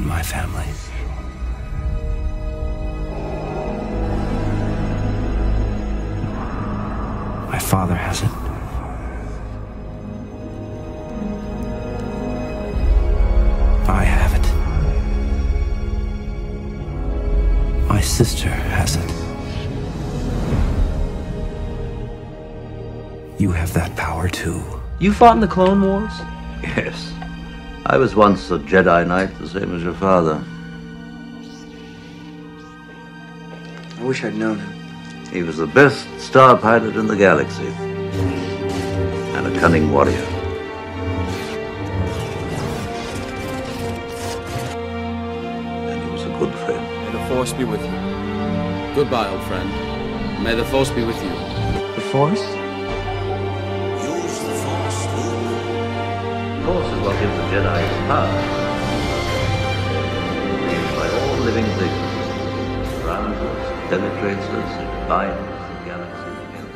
my family. My father has it. I have it. My sister has it. You have that power too. You fought in the Clone Wars? Yes. I was once a Jedi Knight, the same as your father. I wish I'd known him. He was the best star pilot in the galaxy. And a cunning warrior. And he was a good friend. May the Force be with you. Goodbye, old friend. May the Force be with you. The Force? The Force is what gives the Jedi its power. Used by all living things. Surrounds us, penetrates us, it binds the galaxy together.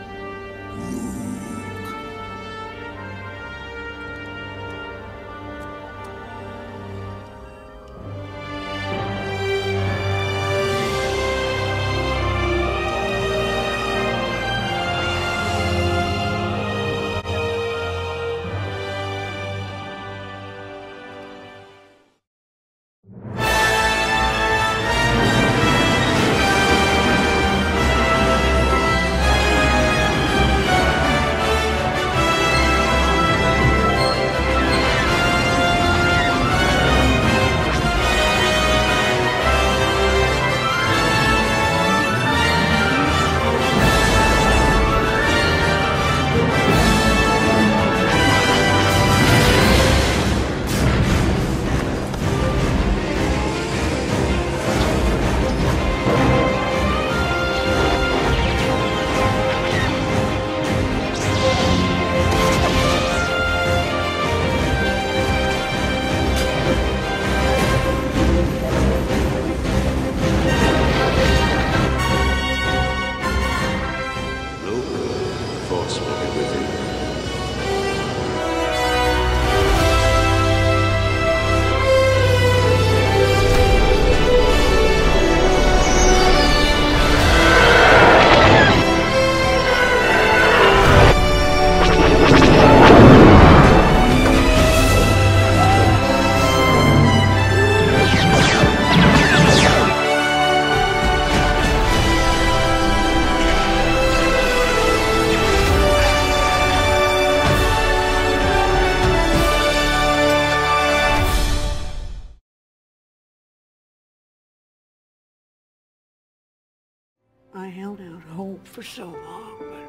I held out hope for so long, but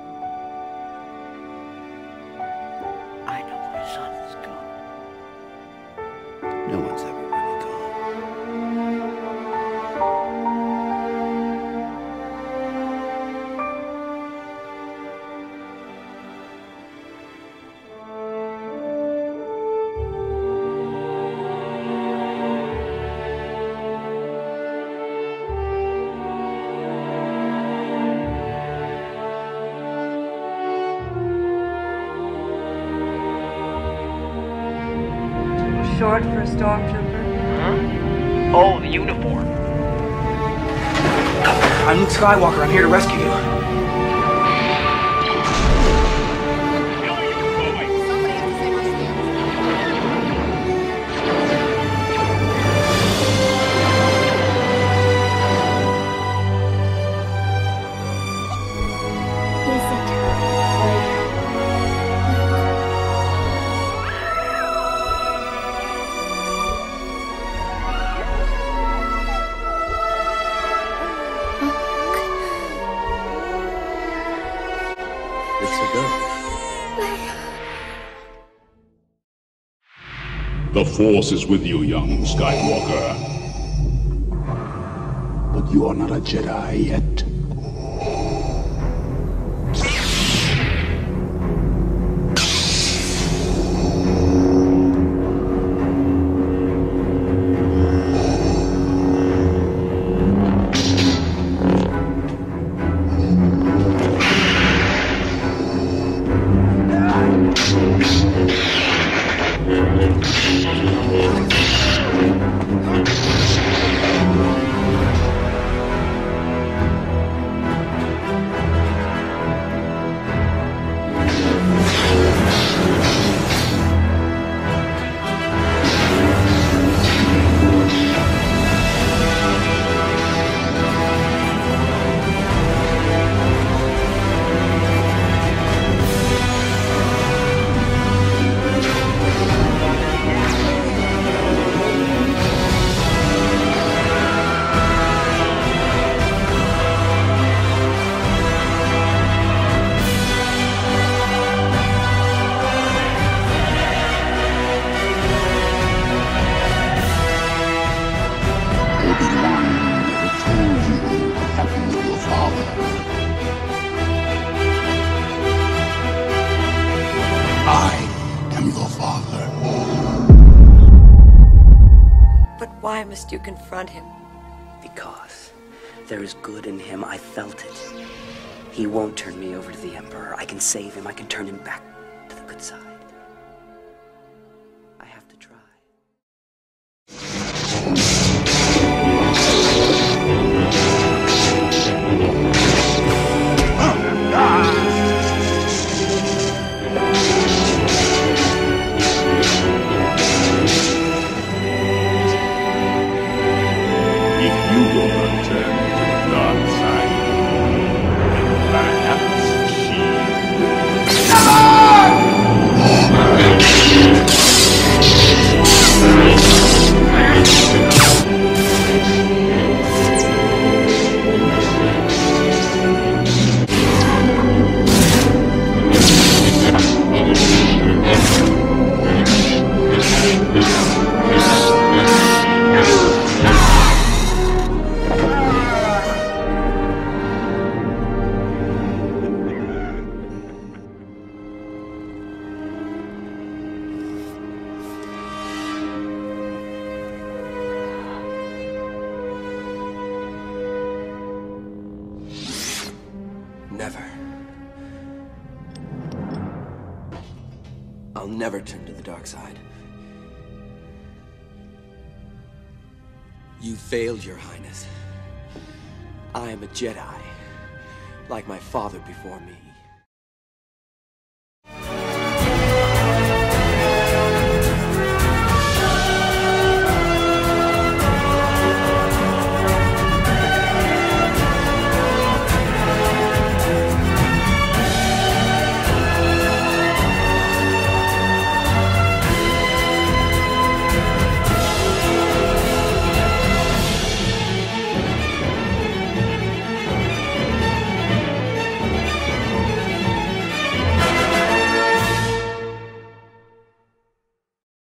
I know my son's gone. No one's ever really gone. Short for a stormtrooper? Huh? Oh, the uniform. I'm Luke Skywalker. I'm here to rescue you. The Force is with you, young Skywalker. But you are not a Jedi yet. father. I am your father. But why must you confront him? Because there is good in him. I felt it. He won't turn me over to the Emperor. I can save him. I can turn him back to the good side. I have to try. If you will not turn to the dark side, then perhaps she Never. I'll never turn to the dark side. You failed, Your Highness. I am a Jedi, like my father before me.